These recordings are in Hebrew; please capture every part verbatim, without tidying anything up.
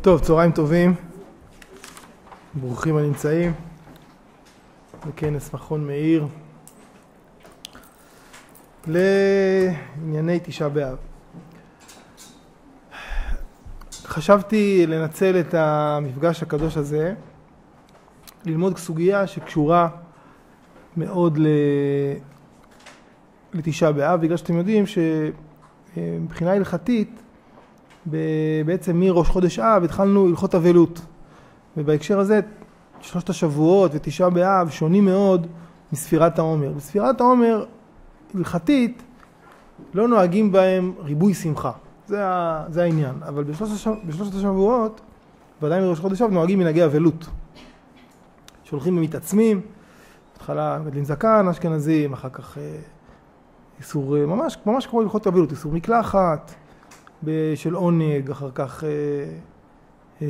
טוב, צהריים טובים, ברוכים הנמצאים בכנס מכון מאיר לענייני תשעה באב. חשבתי לנצל את המפגש הקדוש הזה ללמוד סוגיה שקשורה מאוד לתשעה באב, בגלל שאתם יודעים שמבחינה הלכתית בעצם מראש חודש אב התחלנו הלכות אבלות, ובהקשר הזה שלושת השבועות ותשעה באב שונים מאוד מספירת העומר. בספירת העומר הלכתית לא נוהגים בהם ריבוי שמחה, זה, ה, זה העניין, אבל בשלושת, השבוע, בשלושת השבועות ודאי מראש חודש אב נוהגים מנהגי אבלות, שהולכים ומתעצמים, בהתחלה מגדלים זקן אשכנזים, אחר כך אה, איסור ממש, ממש כמו הלכות אבלות, איסור מקלחת של עונג, אחר כך אה, אה,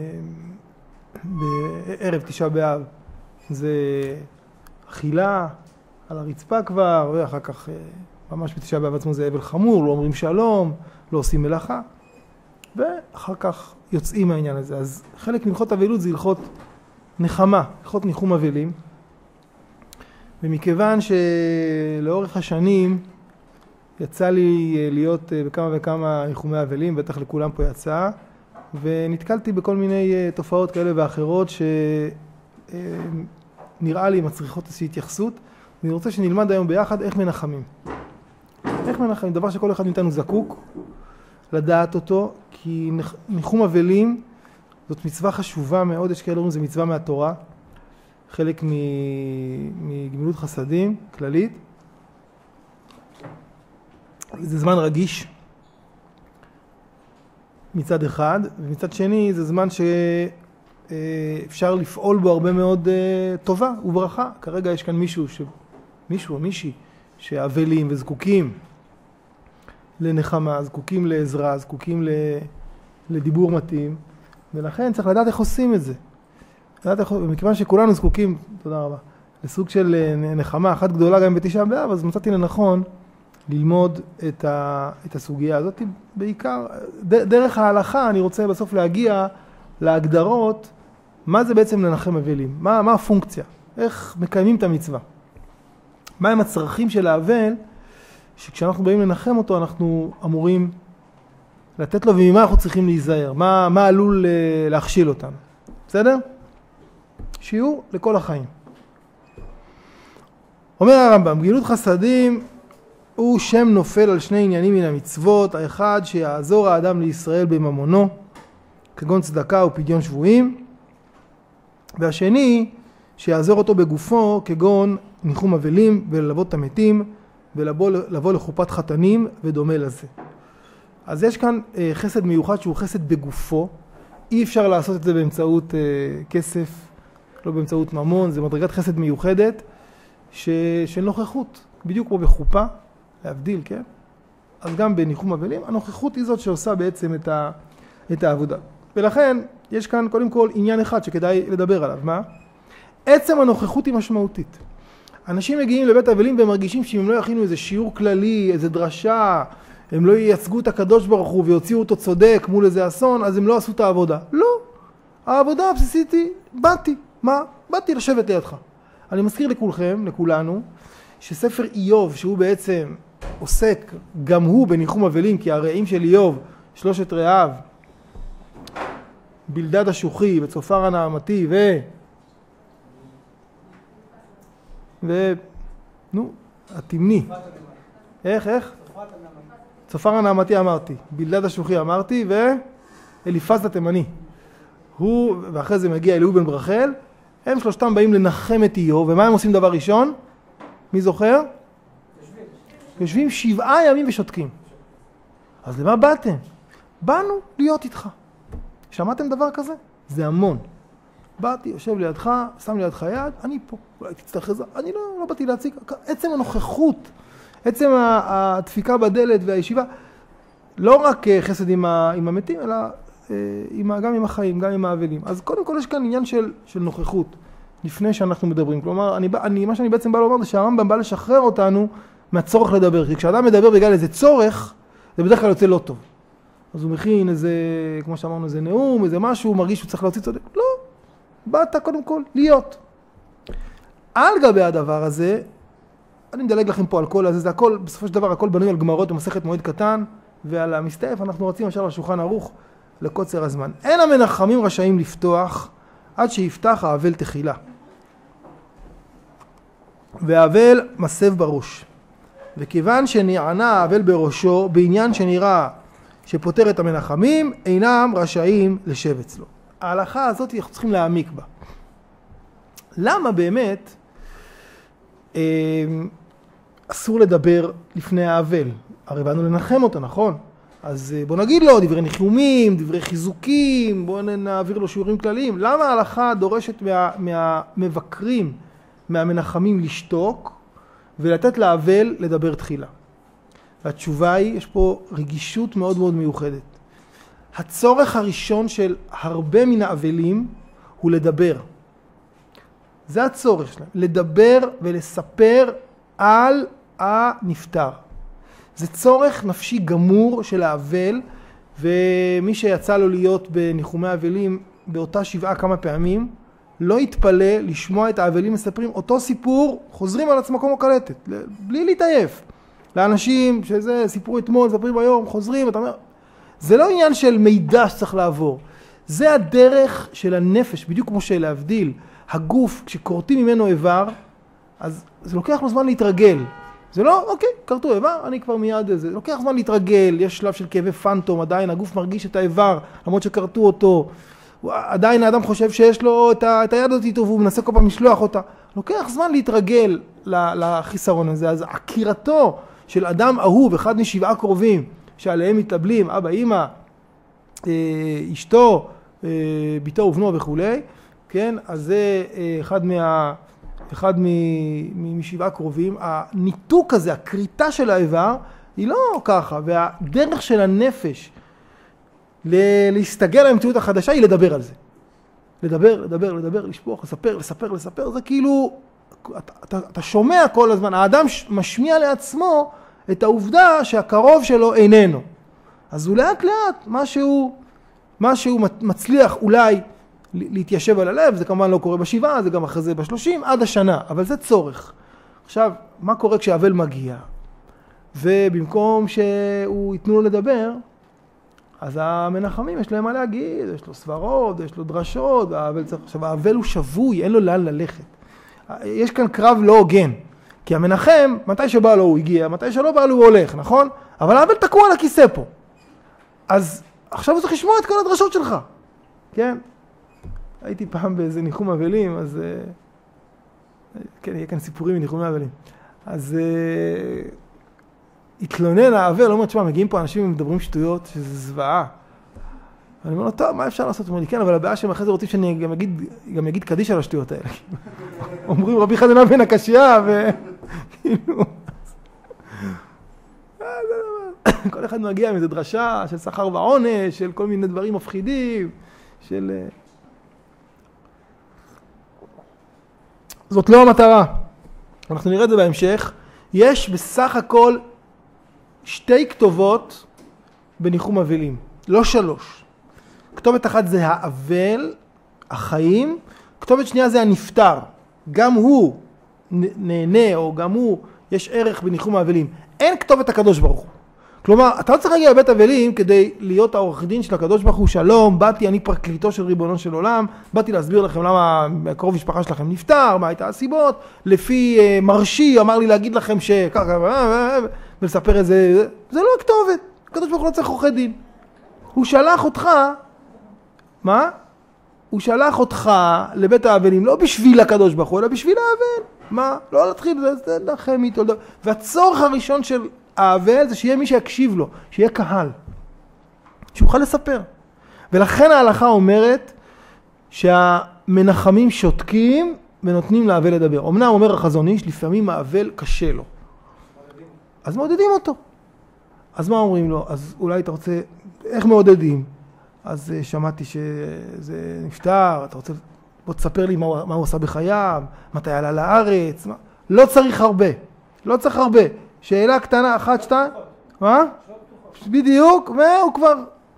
בערב תשעה באב זה אכילה על הרצפה כבר, ואחר כך אה, ממש בתשעה באב עצמו זה אבל חמור, לא אומרים שלום, לא עושים מלאכה, ואחר כך יוצאים מהעניין הזה. אז חלק מהלכות אבלות זה הלכות נחמה, הלכות ניחום אבלים, ומכיוון שלאורך השנים יצא לי להיות בכמה וכמה ניחומי אבלים, בטח לכולם פה יצא, ונתקלתי בכל מיני תופעות כאלה ואחרות שנראה לי מצריכות איזושהי התייחסות, ואני רוצה שנלמד היום ביחד איך מנחמים. איך מנחמים? דבר שכל אחד מאיתנו זקוק לדעת אותו, כי ניחום אבלים זאת מצווה חשובה מאוד, יש כאלה אומרים זה מצווה מהתורה, חלק מגמילות חסדים כללית. זה זמן רגיש מצד אחד, ומצד שני זה זמן שאפשר לפעול בו הרבה מאוד טובה וברכה. כרגע יש כאן מישהו, ש... מישהו או מישהי שאבלים וזקוקים לנחמה, זקוקים לעזרה, זקוקים לדיבור מתאים, ולכן צריך לדעת איך עושים את זה. ומכיוון שכולנו זקוקים, תודה רבה, לסוג של נחמה אחת גדולה גם בתשעה באב, אז מצאתי לנכון ללמוד את, ה, את הסוגיה הזאת. בעיקר, ד, דרך ההלכה אני רוצה בסוף להגיע להגדרות, מה זה בעצם לנחם אבלים, מה, מה הפונקציה, איך מקיימים את המצווה. מה הם הצרכים של האבל, שכשאנחנו באים לנחם אותו אנחנו אמורים לתת לו, וממה אנחנו צריכים להיזהר, מה, מה עלול להכשיל אותנו. בסדר? שיעור לכל החיים. אומר הרמב"ם, גמילות חסדים הוא שם נופל על שני עניינים מן המצוות, האחד שיעזור האדם לישראל בממונו, כגון צדקה ופדיון שבויים, והשני שיעזור אותו בגופו, כגון ניחום אבלים וללוות את המתים, ולבוא לבוא לחופת חתנים ודומה לזה. אז יש כאן אה, חסד מיוחד שהוא חסד בגופו, אי אפשר לעשות את זה באמצעות אה, כסף, לא באמצעות ממון, זה מדרגת חסד מיוחדת ש... של נוכחות, בדיוק כמו בחופה, להבדיל, כן? אז גם בניחום אבלים, הנוכחות היא זאת שעושה בעצם את, ה... את העבודה. ולכן יש כאן קודם כל עניין אחד שכדאי לדבר עליו, מה? עצם הנוכחות היא משמעותית. אנשים מגיעים לבית אבלים והם מרגישים שאם הם לא יכינו איזה שיעור כללי, איזה דרשה, הם לא ייצגו את הקדוש ברוך הוא ויוציאו אותו צודק מול איזה אסון, אז הם לא עשו את העבודה. לא. העבודה הבסיסית היא, באתי. מה? באתי לשבת לידך. אני מזכיר לכולכם, לכולנו, שספר איוב, שהוא בעצם עוסק גם הוא בניחום אבלים, כי הרעים של איוב, שלושת רעיו, בלדד השוחי וצופר הנעמתי ו... ו... נו, התמני. איך, איך? צופר הנעמתי אמרתי, בלדד השוחי אמרתי, ואליפז התימני. הוא, ואחרי זה מגיע אליהו בן ברחל, הם שלושתם באים לנחם את איוב, ומה הם עושים דבר ראשון? מי זוכר? יושבים. יושבים שבעה ימים ושותקים. אז למה באתם? באנו להיות איתך. שמעתם דבר כזה? זה המון. באתי, יושב לידך, שם לידך יד, אני פה. אולי תצטרך עזרה, אני לא, לא באתי להציג. עצם הנוכחות, עצם הדפיקה בדלת והישיבה, לא רק חסד עם, ה, עם המתים, אלא עם, גם עם החיים, גם עם האבלים. אז קודם כל יש כאן עניין של, של נוכחות, לפני שאנחנו מדברים. כלומר, אני, אני, מה שאני בעצם בא לומר זה שהרמב"ם בא לשחרר אותנו מהצורך לדבר. כי כשאדם מדבר בגלל איזה צורך, זה בדרך כלל יוצא לא טוב. אז הוא מכין איזה, כמו שאמרנו, איזה נאום, איזה משהו, הוא מרגיש שהוא צריך להוציא צודק. לא, באת קודם כל להיות. על גבי הדבר הזה, אני מדלג לכם פה על כל הזה, זה הכל, בסופו של דבר הכל בנוי על גמרות במסכת מועד קטן, ועל המסתעף אנחנו רצים ישר לשולחן ערוך לקוצר הזמן. אין המנחמים רשאים לפתוח עד שיפתח האבל תחילה. והאבל מסב בראש. וכיוון שנענה האבל בראשו בעניין שנראה שפותר את המנחמים, אינם רשאים לשב אצלו. ההלכה הזאת אנחנו צריכים להעמיק בה. למה באמת אה, אסור לדבר לפני האבל? הרי באנו לנחם אותו, נכון? אז בוא נגיד לו דברי ניחומים, דברי חיזוקים, בוא נעביר לו שיעורים כלליים. למה ההלכה דורשת מה, מהמבקרים, מהמנחמים לשתוק ולתת לאבל לדבר תחילה? והתשובה היא, יש פה רגישות מאוד מאוד מיוחדת. הצורך הראשון של הרבה מן האבלים הוא לדבר. זה הצורך שלהם, לדבר ולספר על הנפטר. זה צורך נפשי גמור של האבל, ומי שיצא לו להיות בניחומי אבלים באותה שבעה כמה פעמים, לא יתפלא לשמוע את האבלים מספרים אותו סיפור, חוזרים על עצמו כמו קלטת, בלי להתעייף. לאנשים שזה סיפור אתמול, ספרים היום, חוזרים, אתה אומר, זה לא עניין של מידע שצריך לעבור. זה הדרך של הנפש, בדיוק כמו שלהבדיל, הגוף, כשקורטים ממנו איבר, אז זה לוקח לו זמן להתרגל. זה לא, אוקיי, קרטו איבר, אני כבר מיד איזה, לוקח זמן להתרגל, יש שלב של כאבי פנטום, עדיין הגוף מרגיש את האיבר, למרות שקרטו אותו, עדיין האדם חושב שיש לו את, ה, את היד הזאת איתו, והוא מנסה כל פעם לשלוח אותה. לוקח זמן להתרגל לחיסרון הזה, אז עקירתו של אדם אהוב, אחד משבעה קרובים, שעליהם מתאבלים, אבא, אמא, אשתו, ביתו ובנו וכו', כן, אז זה אחד מה... אחד משבעה קרובים, הניתוק הזה, הקריטה של האיבר, היא לא ככה, והדרך של הנפש להסתגל למציאות החדשה היא לדבר על זה. לדבר, לדבר, לדבר, לשפוך, לספר, לספר, לספר, זה כאילו, אתה, אתה, אתה שומע כל הזמן, האדם משמיע לעצמו את העובדה שהקרוב שלו איננו. אז הוא לאט לאט, משהו, משהו מצליח אולי, להתיישב על הלב, זה כמובן לא קורה בשבעה, זה גם אחרי זה בשלושים, עד השנה, אבל זה צורך. עכשיו, מה קורה כשהאבל מגיע? ובמקום שהוא ייתנו לו לדבר, אז המנחמים יש להם מה להגיד, יש לו סברות, יש לו דרשות, והאבל צריך... עכשיו, האבל הוא שבוי, אין לו לאן ללכת. יש כאן קרב לא הוגן, כי המנחם, מתי שבא לו הוא הגיע, מתי שלא בא לו הוא הולך, נכון? אבל האבל תקוע על הכיסא פה. אז עכשיו הוא צריך לשמוע את כל הדרשות שלך, כן? הייתי פעם באיזה ניחום אבלים, אז... כן, יהיה כאן סיפורים מניחומי אבלים. אז uh, התלונן האבל, לא אומר, תשמע, מגיעים פה אנשים ומדברים שטויות, שזה זוועה. אני אומר לו, טוב, מה אפשר לעשות? הוא אומר לי, כן, אבל הבעיה שהם אחרי זה רוצים שאני גם אגיד, גם אגיד קדיש על השטויות האלה. אומרים, רבי חנניה בן הקשיא, ו... כל אחד מגיע מאיזו דרשה של שכר ועונש, של כל מיני דברים מפחידים, של... זאת לא המטרה. אנחנו נראה את זה בהמשך. יש בסך הכל שתי כתובות בניחום אבלים, לא שלוש. כתובת אחת זה האבל, החיים, כתובת שנייה זה הנפטר. גם הוא נהנה, או גם הוא, יש ערך בניחום האבלים. אין כתובת הקדוש ברוך הוא. כלומר, אתה לא צריך להגיע לבית אבלים כדי להיות העורך דין של הקדוש ברוך הוא. שלום, באתי, אני פרקליטו של ריבונו של עולם, באתי להסביר לכם למה הקרוב משפחה שלכם נפטר, מה הייתה הסיבות, לפי uh, מרשי אמר לי להגיד לכם שככה, ולספר איזה, זה לא הכתובת. הקדוש ברוך הוא לא צריך עורך דין. הוא שלח אותך, מה? הוא שלח אותך לבית האבלים, לא בשביל הקדוש ברוך הוא, אלא בשביל האבל. מה? לא להתחיל, זה נחם איתו. והצורך הראשון של האבל זה שיהיה מי שיקשיב לו, שיהיה קהל, שיוכל לספר. ולכן ההלכה אומרת שהמנחמים שותקים ונותנים לאבל לדבר. אמנם אומר החזון איש, לפעמים האבל קשה לו. אז מעודדים אותו. אז מה אומרים לו? אז אולי אתה רוצה, איך מעודדים? אז שמעתי שזה נפטר, אתה רוצה, בוא תספר לי מה, מה הוא עשה בחייו, מתי עלה לארץ, מה? לא צריך הרבה, לא צריך הרבה. שאלה קטנה, אחת, שתיים, מה? בדיוק, והוא כבר,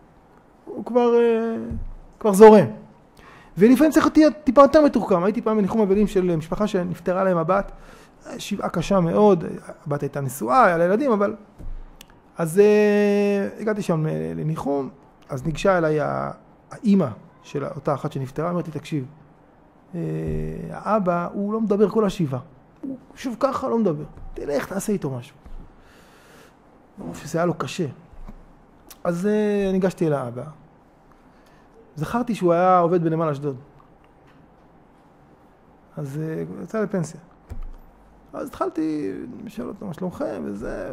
הוא כבר, כבר זורם. ולפעמים צריך להיות טיפה יותר מתוחכם. הייתי פעם בניחום אבלים של משפחה שנפטרה להם הבת, שבעה קשה מאוד, הבת הייתה נשואה, היה לה ילדים, אבל... אז הגעתי שם לניחום, אז ניגשה אליי האימא של אותה אחת שנפטרה, אמרתי, תקשיב, האבא הוא לא מדבר כל השבעה, הוא שוב ככה לא מדבר, תלך תעשה איתו משהו. ברור שזה היה לו קשה. אז ניגשתי אל האבא, זכרתי שהוא היה עובד בנמל אשדוד, אז הוא יצא לפנסיה. אז התחלתי לשאול אותו מה שלומכם וזה,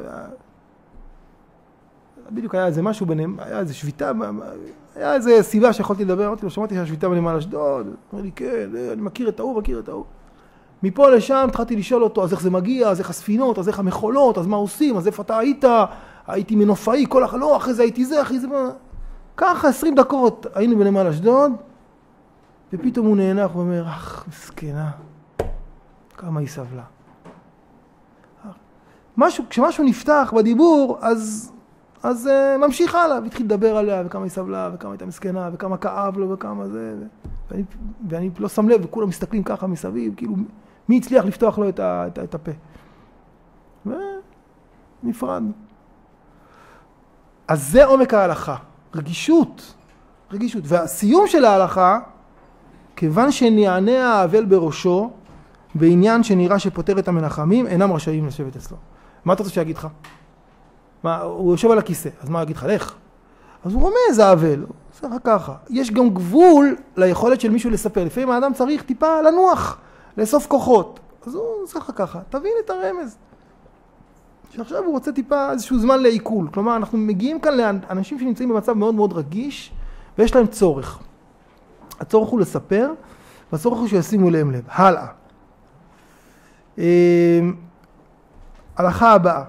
בדיוק היה איזה משהו ביניהם, היה איזה שביתה, היה איזה סיבה שיכולתי לדבר, אמרתי לו, שמעתי שהשביתה בנמל אשדוד, אמר לי, כן, אני מכיר את ההוא, מכיר את ההוא. מפה לשם התחלתי לשאול אותו, אז איך זה מגיע, אז איך הספינות, אז איך המכולות, אז מה עושים, אז איפה אתה היית, הייתי מנופאי, כל אחר, לא, אחרי זה הייתי זה, אחרי זה מה... ככה עשרים דקות היינו בנמל אשדוד, ופתאום הוא נהנח ואומר, אך, מסכנה, כמה היא סבלה. משהו, כשמשהו נפתח בדיבור, אז... אז uh, ממשיך הלאה, והתחיל לדבר עליה, וכמה היא סבלה, וכמה הייתה מסכנה, וכמה כאב לו, וכמה זה, ו... ואני, ואני לא שם לב, וכולם מסתכלים ככה מסביב, כאילו, מי הצליח לפתוח לו את, ה... את, ה... את הפה. ונפרד. אז זה עומק ההלכה, רגישות, רגישות. והסיום של ההלכה, כיוון שנענה האבל בראשו, בעניין שנראה שפותר את המנחמים, אינם רשאים לשבת אצלו. מה אתה רוצה שיגיד לך? מה, הוא יושב על הכיסא, אז מה יגיד לך? לך. אז הוא רומז האבל, הוא עושה לך ככה. יש גם גבול ליכולת של מישהו לספר. לפעמים האדם צריך טיפה לנוח, לאסוף כוחות. אז הוא עושה לך ככה, תבין את הרמז. שעכשיו הוא רוצה טיפה איזשהו זמן לעיכול. כלומר, אנחנו מגיעים כאן לאנשים שנמצאים במצב מאוד מאוד רגיש, ויש להם צורך. הצורך הוא לספר, והצורך הוא שישימו להם לב. הלאה. הלכה הבאה.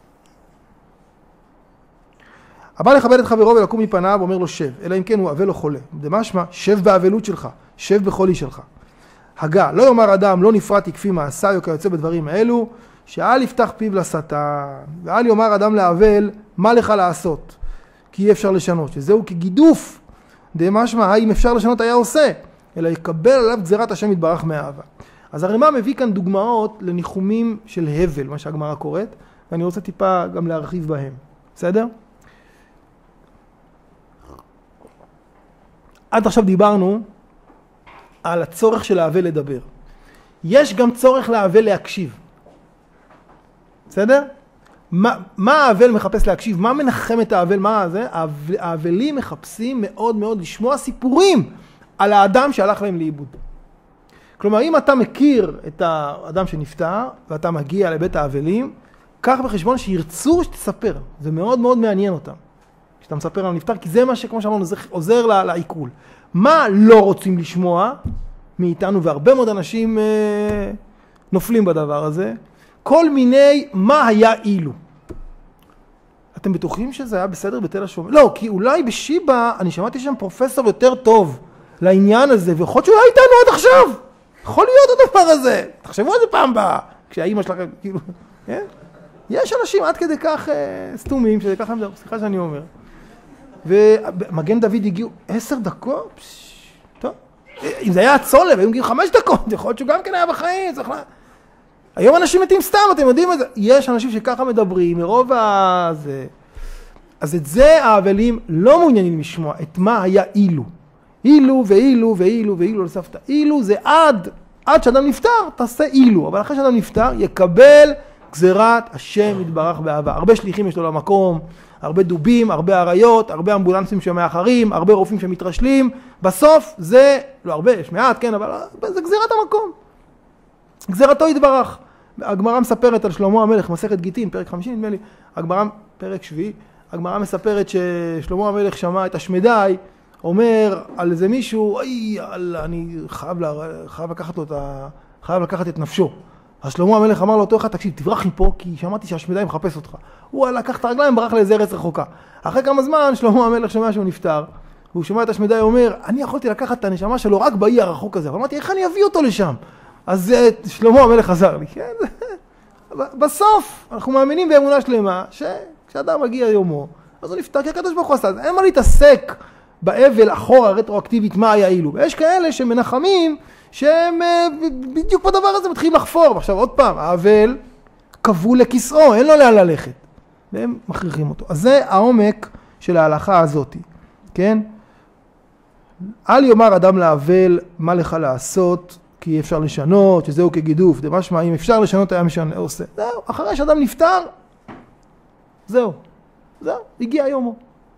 הבא לכבד את חברו ולקום מפניו ואומר לו שב, אלא אם כן הוא אבל או חולה. דמשמע, שב באבלות שלך, שב בחולי שלך. הגה, לא יאמר אדם, לא נפרדתי כפי מעשיי או כיוצא בדברים האלו, שאל יפתח פיו לשטן, ואל יאמר אדם לאבל, מה לך לעשות? כי אי אפשר לשנות, שזהו כגידוף. דמשמע, האם אפשר לשנות היה עושה, אלא יקבל עליו גזירת השם יתברך מאהבה. אז הרמ"א מביא כאן דוגמאות לניחומים של הבל, מה שהגמרא קוראת, ואני רוצה טיפה גם להרחיב בהם. בסדר? עד עכשיו דיברנו על הצורך של האבל לדבר. יש גם צורך לאבל להקשיב. בסדר? מה, מה האבל מחפש להקשיב? מה מנחם את האבל? מה זה? האבלים מחפשים מאוד מאוד לשמוע סיפורים על האדם שהלך להם לאיבוד. כלומר, אם אתה מכיר את האדם שנפטר ואתה מגיע לבית האבלים, קח בחשבון שירצו שתספר. זה מאוד מאוד מעניין אותם. שאתה מספר על נפטר, כי זה מה שכמו שאמרנו, זה עוזר לעיכול. מה לא רוצים לשמוע מאיתנו, והרבה מאוד אנשים אה, נופלים בדבר הזה, כל מיני מה היה אילו. אתם בטוחים שזה היה בסדר בתל השומר? לא, כי אולי בשיבה, אני שמעתי שם פרופסור יותר טוב לעניין הזה, ויכול להיות שהוא היה איתנו עד עכשיו. יכול להיות הדבר הזה. תחשבו על זה פעם באה, כשהאימא שלכם, כאילו, כן? יש אנשים עד כדי כך אה, סתומים, שזה ככה, סליחה שאני אומר. ומגן דוד הגיעו עשר דקות, פש, טוב. אם זה היה הצולב, היו מגיעים חמש דקות, יכול להיות שהוא גם כן היה בחיים, צריך לה... היום אנשים מתים סתם, אתם יודעים את זה. יש אנשים שככה מדברים, מרוב הזה. אז את זה האבלים לא מעוניינים לשמוע, את מה היה אילו. אילו ואילו ואילו ואילו לסבתא. אילו זה עד, עד שאדם נפטר, תעשה אילו. אבל אחרי שאדם נפטר, יקבל גזירת השם יתברך באהבה. הרבה שליחים יש לו למקום, הרבה דובים, הרבה עריות, הרבה אמבולנסים שמאחרים, הרבה רופאים שמתרשלים. בסוף זה, לא הרבה, יש מעט, כן, אבל זה גזירת המקום. גזירתו יתברך. הגמרא מספרת על שלמה המלך, מסכת גיטין, פרק חמישים נדמה לי, הגמרא, פרק שביעי, הגמרא מספרת ששלמה המלך שמע את השמדי, אומר על איזה מישהו, אי, אללה, אני חייב, לה, חייב, לקחת לו את ה, חייב לקחת את נפשו. אז שלמה המלך אמר לו, אותו אחד, תקשיב, תברח מפה, כי שמעתי שהשמדי מחפש אותך. הוא לקח את הרגליים, ברח לאיזה ארץ רחוקה. אחרי כמה זמן, שלמה המלך שומע שהוא נפטר, והוא שומע את השמדי, אומר, אני יכולתי לקחת את הנשמה שלו רק באי הרחוק הזה, אבל אמרתי, איך אני אביא אותו לשם? אז שלמה המלך עזר לי, כן? בסוף, אנחנו מאמינים באמונה שלמה, שכשאדם מגיע יומו, אז הוא נפטר, כי הקדוש ברוך הוא עשה, אין מה להתעסק באבל אחורה רטרואקטיבית מה היה אילו. ויש כאלה שמנחמים שהם בדיוק בדבר הזה מתחילים לחפור. ועכשיו עוד פעם, האבל כבול לכיסאו, אין לו לאן ללכת. והם מכריחים אותו. אז זה העומק של ההלכה הזאת, כן? אל יאמר אדם לאבל מה לך לעשות, כי אי אפשר לשנות, שזהו כגידוף, זה משמע, אם אפשר לשנות היה משנה, עושה. זהו, אחרי שאדם נפטר, זהו, זהו, הגיע יומו.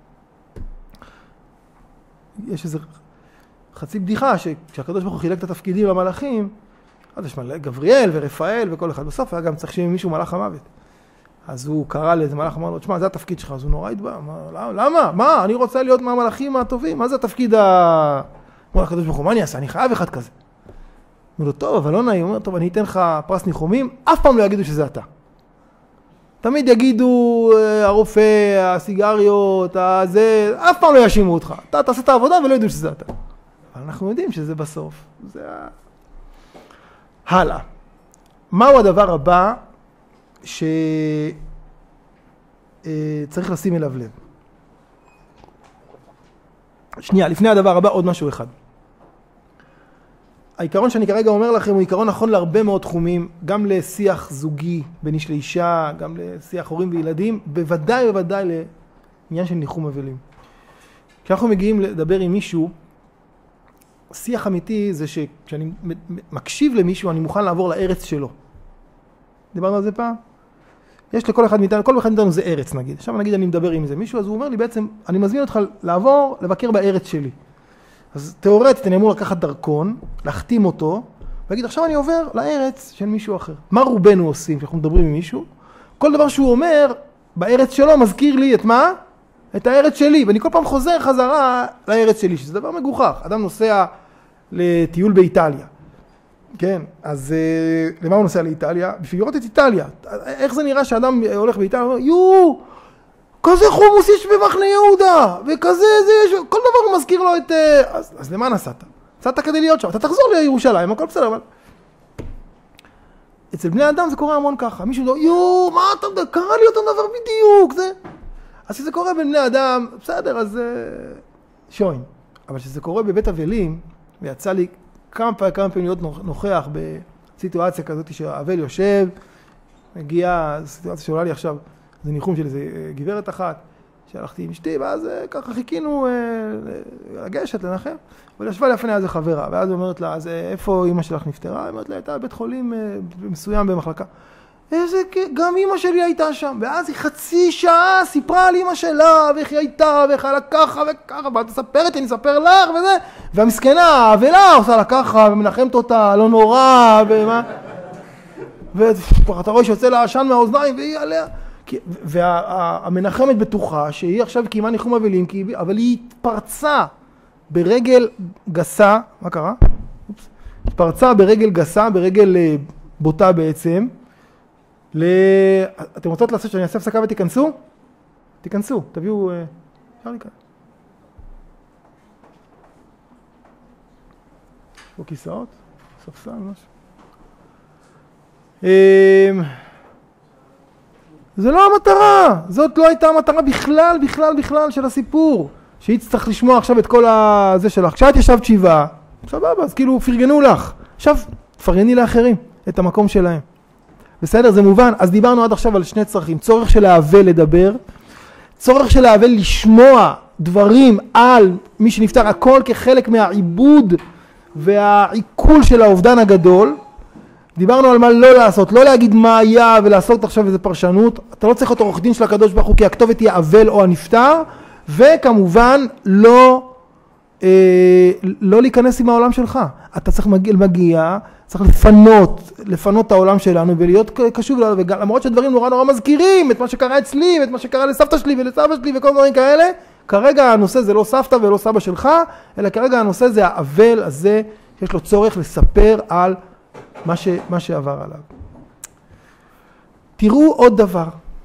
יש איזו חצי בדיחה, שכשהקדוש ברוך הוא חילק את התפקידים למלאכים, אז יש מלאך גבריאל ורפאל וכל אחד בסוף, היה גם צריך שיהיה מישהו מלאך המוות. אז הוא קרא לאיזה מלאך, אמר לו, תשמע, זה התפקיד שלך, אז הוא נורא התבא, למה? מה? אני רוצה להיות מהמלאכים הטובים, מה זה התפקיד ה... אמר לקדוש ברוך הוא, מה אני אעשה? אני חייב אחד כזה. אמר לו, טוב, אבל לא נעים, הוא אומר, טוב, אני אתן לך פרס ניחומים, אף פעם לא יגידו שזה אתה. תמיד יגידו, הרופא, הסיגריות, הזה, אף פעם לא יאשימו אותך. אתה תעשה את העבודה ולא ידעו שזה אתה. אבל אנחנו יודעים שזה בסוף. זה... הלאה. מהו הדבר הבא שצריך לשים אליו לב? שנייה, לפני הדבר הבא עוד משהו אחד. העיקרון שאני כרגע אומר לכם הוא עיקרון נכון להרבה מאוד תחומים, גם לשיח זוגי בין איש לאישה, גם לשיח הורים וילדים, בוודאי ובוודאי לעניין של ניחום אבלים. כשאנחנו מגיעים לדבר עם מישהו, שיח אמיתי זה שכשאני מקשיב למישהו אני מוכן לעבור לארץ שלו. דיברנו על זה פעם? יש לכל אחד מאיתנו, כל אחד מאיתנו זה ארץ נגיד. עכשיו נגיד אני מדבר עם זה מישהו, אז הוא אומר לי בעצם, אני מזמין אותך לעבור, לבקר בארץ שלי. אז תיאורטית אני אמור לקחת דרכון, להחתים אותו, ולהגיד עכשיו אני עובר לארץ של מישהו אחר. מה רובנו עושים כשאנחנו מדברים עם מישהו? כל דבר שהוא אומר בארץ שלו מזכיר לי את מה? את הארץ שלי, ואני כל פעם חוזר חזרה לארץ שלי, שזה דבר מגוחך. אדם נוסע לטיול באיטליה. כן, אז למה הוא נוסע לאיטליה? בשביל לראות את איטליה. איך זה נראה שאדם הולך באיטליה? הוא אומר, יו, כזה חומוס יש במחנה יהודה, וכזה זה יש, כל דבר הוא מזכיר לו את... אז, אז למה נסעת? נסעת כדי להיות שם, אתה תחזור לירושלים, הכל בסדר, אבל... אצל בני אדם זה קורה המון ככה, מישהו אומר, יו, מה אתה יודע, קרה לי אותו דבר בדיוק, זה... אז כשזה קורה בין בני אדם, בסדר, אז שוין. אבל כשזה קורה בבית אבלים, ויצא לי כמה פעמים כמה פעמים להיות נוכח בסיטואציה כזאת שהאבל יושב, מגיעה, סיטואציה שעולה לי עכשיו, זה ניחום של איזה גברת אחת, שהלכתי עם אשתי, ואז ככה חיכינו לגשת, לנחם, אבל ישבה לפניה איזה חברה, ואז היא אומרת לה, אז איפה אמא שלך נפטרה? היא אומרת לה, הייתה בבית חולים מסוים במחלקה. איזה, גם אמא שלי הייתה שם, ואז היא חצי שעה סיפרה על אמא שלה, ואיך היא הייתה, ואיך היה לה ככה וככה, ואת תספרת, אני אספר לך, וזה, והמסכנה, האבלה, עושה לה ככה, ומנחמת אותה, לא נורא, ומה, ואתה רואה שיוצא לה עשן מהאוזניים, והיא עליה, והמנחמת בטוחה, שהיא עכשיו קיימה ניחום אבלים, אבל היא התפרצה ברגל גסה, מה קרה? התפרצה ברגל גסה, ברגל בוטה בעצם, ל... אתם רוצות לעשות שאני אעשה הפסקה ותיכנסו? תיכנסו, תביאו... אפשר להיכנס. יש פה כיסאות? ספסל, משהו. זה לא המטרה, זאת לא הייתה המטרה בכלל, בכלל, בכלל של הסיפור. שהיא צריך לשמוע עכשיו את כל הזה שלך. כשאת ישבת שבעה, סבבה, אז כאילו פרגנו לך. עכשיו, תפרגני לאחרים את המקום שלהם. בסדר, זה מובן. אז דיברנו עד עכשיו על שני צרכים. צורך של האבל לדבר, צורך של האבל לשמוע דברים על מי שנפטר, הכל כחלק מהעיבוד והעיכול של האובדן הגדול. דיברנו על מה לא לעשות, לא להגיד מה היה ולעשות עכשיו איזה פרשנות. אתה לא צריך להיות עורך דין של הקדוש ברוך הוא, כי הכתובת היא האבל או הנפטר, וכמובן לא, אה, לא להיכנס עם העולם שלך. אתה צריך מגיע, מגיע צריך לפנות, לפנות את העולם שלנו ולהיות קשוב לו, למרות שדברים נורא נורא מזכירים את מה שקרה אצלי ואת מה שקרה לסבתא שלי ולסבא שלי וכל דברים כאלה. כרגע הנושא זה לא סבתא ולא סבא שלך, אלא כרגע הנושא זה האבל הזה שיש לו צורך לספר על מה, ש, מה שעבר עליו. תראו עוד דבר.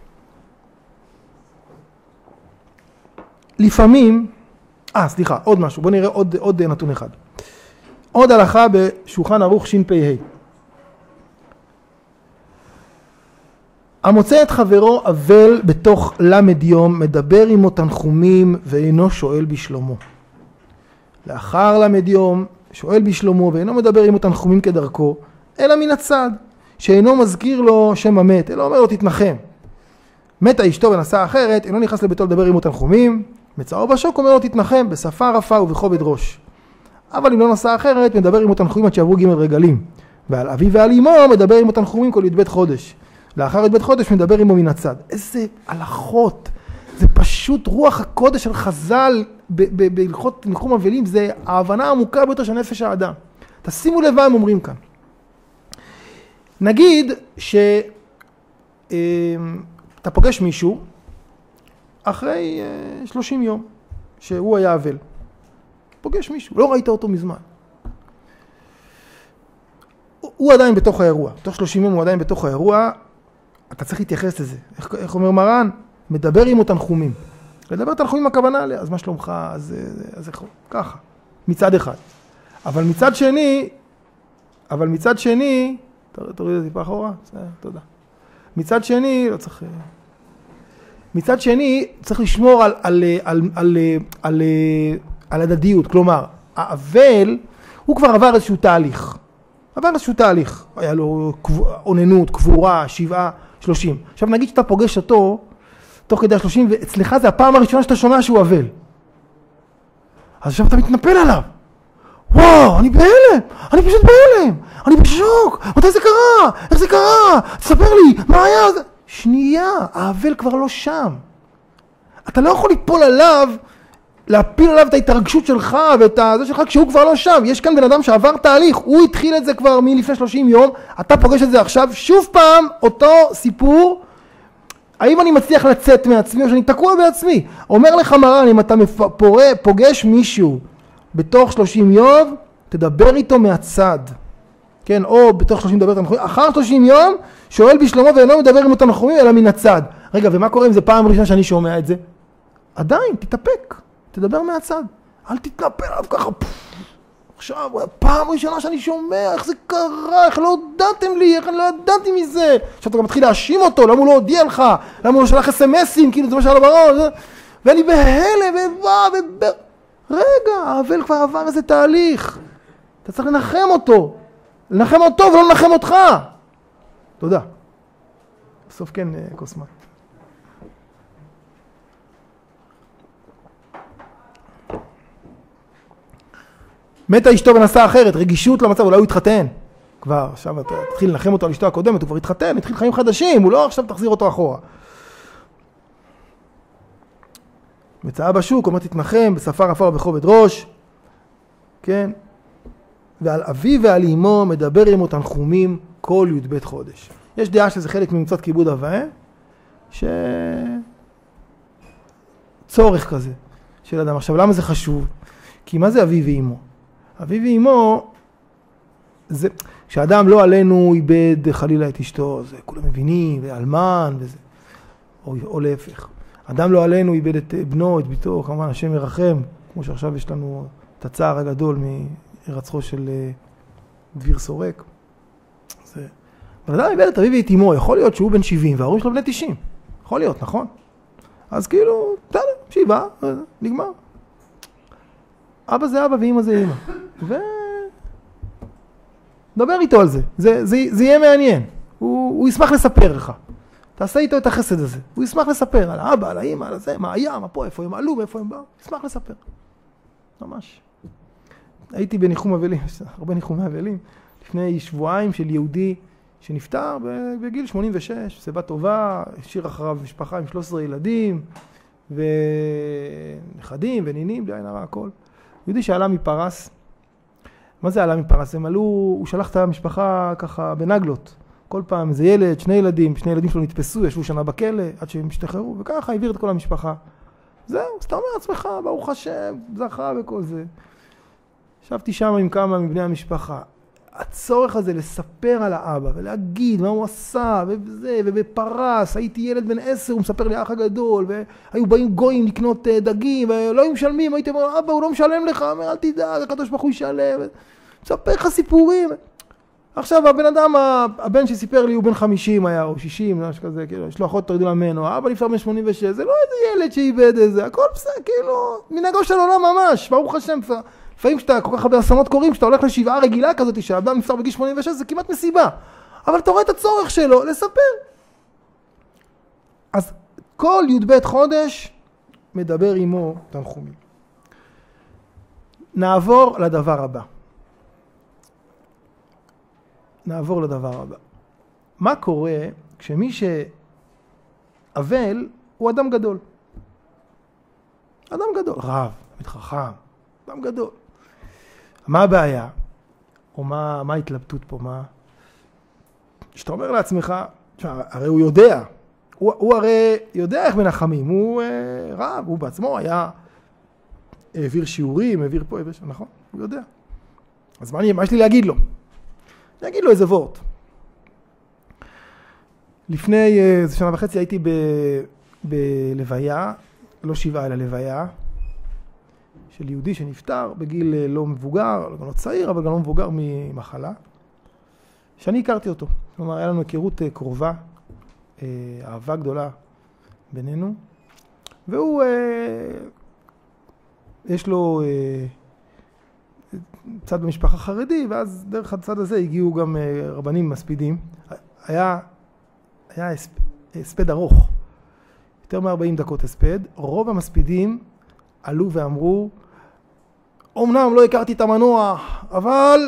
לפעמים, אה סליחה, עוד משהו, בואו נראה עוד, עוד נתון אחד. עוד הלכה בשולחן ערוך שין פ"ה. המוצא את חברו אבל בתוך למד יום, מדבר עמו תנחומים ואינו שואל בשלומו. לאחר למד יום, שואל בשלומו ואינו מדבר עמו תנחומים כדרכו, אלא מן הצד, שאינו מזכיר לו שם המת, אלא אומר לו תתנחם. מתה אשתו ונסעה אחרת, אינו נכנס לביתו לדבר עמו תנחומים, מצאו בשוק אומר לו תתנחם, בשפה רפה ובכובד ראש. אבל אם לא נסעה אחרת, מדבר עמו תנחומים עד שעברו ג' רגלים. ועל אביו ועל אמו מדבר עמו תנחומים כל י"ב חודש. לאחר י"ב חודש מדבר עמו מן הצד. איזה הלכות, זה פשוט רוח הקודש של חז"ל בהלכות ניחום אבלים, זה ההבנה העמוקה ביותר של נפש האדם. תשימו לב מה הם אומרים כאן. נגיד שאתה פוגש מישהו אחרי שלושים יום שהוא היה אבל. פוגש מישהו, לא ראית אותו מזמן. הוא עדיין בתוך האירוע, תוך שלושים יום הוא עדיין בתוך האירוע, אתה צריך להתייחס לזה. איך, איך אומר מרן? מדבר עם תנחומים. לדבר תנחומים הכוונה עליה, אז מה שלומך, אז, אז איך, ככה, מצד אחד. אבל מצד שני, אבל מצד שני, תוריד את זה טיפה אחורה, תודה. מצד שני, לא צריך, מצד שני, צריך לשמור על, על, על, על, על, על הדדיות, כלומר, האבל, הוא כבר עבר איזשהו תהליך. עבר איזשהו תהליך, היה לו עוננות, קבורה, שבעה, שלושים. עכשיו נגיד שאתה פוגש אותו, תוך כדי השלושים, ואצלך זה הפעם הראשונה שאתה שומע שהוא אבל. אז עכשיו אתה מתנפל עליו. וואו, אני בהלם, אני פשוט בהלם, אני בשוק, מתי זה קרה? איך זה קרה? תספר לי, מה היה? שנייה, האבל כבר לא שם. אתה לא יכול ליפול עליו, להפיל עליו את ההתרגשות שלך ואת זה שלך כשהוא כבר לא שם. יש כאן בן אדם שעבר תהליך, הוא התחיל את זה כבר מלפני שלושים יום, אתה פוגש את זה עכשיו, שוב פעם, אותו סיפור, האם אני מצליח לצאת מעצמי או שאני תקוע בעצמי? אומר לך מרן, אם אתה פוגש מישהו בתוך שלושים יום, תדבר איתו מהצד. כן, או בתוך שלושים מדבר תנחומים, אחר שלושים יום, שואל בשלומו ואינו מדבר עם תנחומים, אלא מן הצד. רגע, ומה קורה אם זה פעם ראשונה שאני שומע את זה? עדיין, תתאפק. תדבר מהצד, אל תתנפל עליו ככה. עכשיו, פעם ראשונה שאני שומע, איך זה קרה, איך לא הודעתם לי, איך אני לא ידעתי מזה. עכשיו אתה גם מתחיל להאשים אותו, למה הוא לא הודיע לך, למה הוא לא שלח אס-אמסים, כאילו זה מה שהיה לו בראש, ואני בהלם, ובא, ובא. רגע, האבל כבר עבר איזה תהליך. אתה צריך לנחם אותו, לנחם אותו ולא לנחם אותך. תודה. בסוף כן, קוסמה. מתה אשתו ונסעה אחרת, רגישות למצב, אולי הוא התחתן. כבר, עכשיו אתה תתחיל לנחם אותו על אשתו הקודמת, הוא כבר התחתן, התחיל חיים חדשים, הוא לא עכשיו תחזיר אותו אחורה. מצאה בשוק, אומר תתנחם, בשפה רפה ובכובד ראש, כן? ועל אביו ועל אמו מדבר עמו תנחומים כל י"ב חודש. יש דעה שזה חלק ממצוות כיבוד אב ואם, שצורך כזה של אדם. עכשיו, למה זה חשוב? כי מה זה אביו ואמו? אביו ואמו, זה, כשאדם לא עלינו איבד חלילה את אשתו, זה כולם מבינים, ואלמן וזה, או, או להפך. אדם לא עלינו איבד את בנו, את ביתו, כמובן השם ירחם, כמו שעכשיו יש לנו את הצער הגדול מהירצחו של דביר סורק. זה, אבל אדם איבד את אביו ואת אמו, יכול להיות שהוא בן שבעים וההורים שלו בני תשעים, יכול להיות, נכון? אז כאילו, תן, שבעה, נגמר. אבא זה אבא ואמא זה אמא. ו... דבר איתו על זה. זה, זה, זה יהיה מעניין. הוא, הוא ישמח לספר לך. תעשה איתו את החסד הזה. הוא ישמח לספר על האבא, על האמא, על זה, מה היה, מה פה, איפה הם עלו, איפה הם באו. ישמח לספר. ממש. הייתי בניחום אבלים, הרבה ניחומי אבלים, לפני שבועיים של יהודי שנפטר בגיל שמונים ושש, סיבה טובה, השאיר אחריו משפחה עם שלושה עשר ילדים, ונכדים ונינים, בלי עין הרע הכל. יהודי שעלה מפרס, מה זה עלה מפרס? הם עלו, הוא שלח את המשפחה ככה בנגלות. כל פעם איזה ילד, שני ילדים, שני ילדים שלו נתפסו, ישבו שנה בכלא עד שהם השתחררו, וככה העביר את כל המשפחה. זהו, אז אתה אומר לעצמך, ברוך השם, זכה וכל זה. ישבתי שם עם כמה מבני המשפחה. הצורך הזה לספר על האבא ולהגיד מה הוא עשה וזה, ובפרס, הייתי ילד בן עשר, הוא מספר לי האח הגדול, והיו באים גויים לקנות דגים, ולא היו משלמים, הייתי אומר, אבא הוא לא משלם לך, אומר, אל תדאג, הקדוש ברוך הוא ישלם, מספר לך סיפורים. עכשיו הבן אדם, הבן שסיפר לי הוא בן חמישים היה, או שישים, משהו כזה, כאילו, יש לו אחות תרדו ממנו, אבא נפטר בן שמונים ושש, זה לא איזה ילד שאיבד איזה, הכל בסדר, כאילו, מנהגו של עולם ממש, ברוך השם, לפעמים שאתה כל כך הרבה אסונות קורים, שאתה הולך לשבעה רגילה כזאת, שהאדם נפטר בגיל שמונים ושש, זה כמעט מסיבה, אבל אתה רואה את הצורך שלו לספר. אז כל י"ב חודש מדבר עמו תנחומים. נעבור לדבר הבא. נעבור לדבר הבא. מה קורה כשמי שאבל הוא אדם גדול? אדם גדול, רב, מתחכם, אדם גדול. מה הבעיה? או מה, מה ההתלבטות פה? מה? שאתה אומר לעצמך, הרי הוא יודע, הוא, הוא הרי יודע איך מנחמים, הוא אה, רב, הוא בעצמו היה, העביר שיעורים, העביר פה, העביר שם, נכון? הוא יודע. אז מה, אני, מה יש לי להגיד לו? אני אגיד לו איזה וורט. לפני איזה שנה וחצי הייתי ב, בלוויה, לא שבעה אלא לוויה, של יהודי שנפטר בגיל לא מבוגר, גם לא צעיר, אבל גם לא מבוגר ממחלה, שאני הכרתי אותו. כלומר, היה לנו היכרות קרובה, אהבה גדולה בינינו, והוא, יש לו צד במשפחה חרדי, ואז דרך הצד הזה הגיעו גם רבנים מספידים. היה, היה הספד ארוך, יותר מ-ארבעים דקות הספד. רוב המספידים עלו ואמרו, אומנם לא הכרתי את המנוח, אבל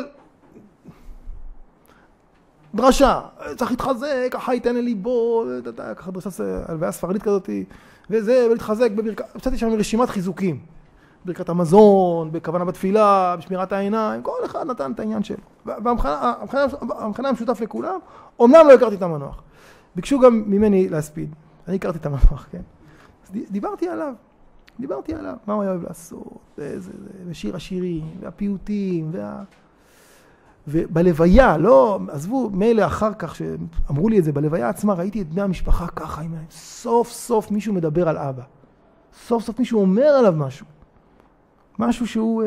דרשה, צריך להתחזק, ככה ייתן לי בו, ככה דרשה, הלוויה ספרדית כזאת, וזה, ולהתחזק בברכת, פצעתי שם רשימת חיזוקים. ברכת המזון, בכוונה בתפילה, בשמירת העיניים, כל אחד נתן את העניין שלו. והמכנה המשותף לכולם, אומנם לא הכרתי את המנוח. ביקשו גם ממני להספיד. אני הכרתי את המנוח, כן? אז דיברתי עליו. דיברתי עליו. מה הוא היה אוהב לעשות? וזה, ושיר השירים, והפיוטים, וה... ובלוויה, לא, עזבו, מילא אחר כך שאמרו לי את זה, בלוויה עצמה ראיתי את בני המשפחה ככה, סוף סוף מישהו מדבר על אבא. סוף סוף מישהו אומר עליו משהו. משהו שהוא...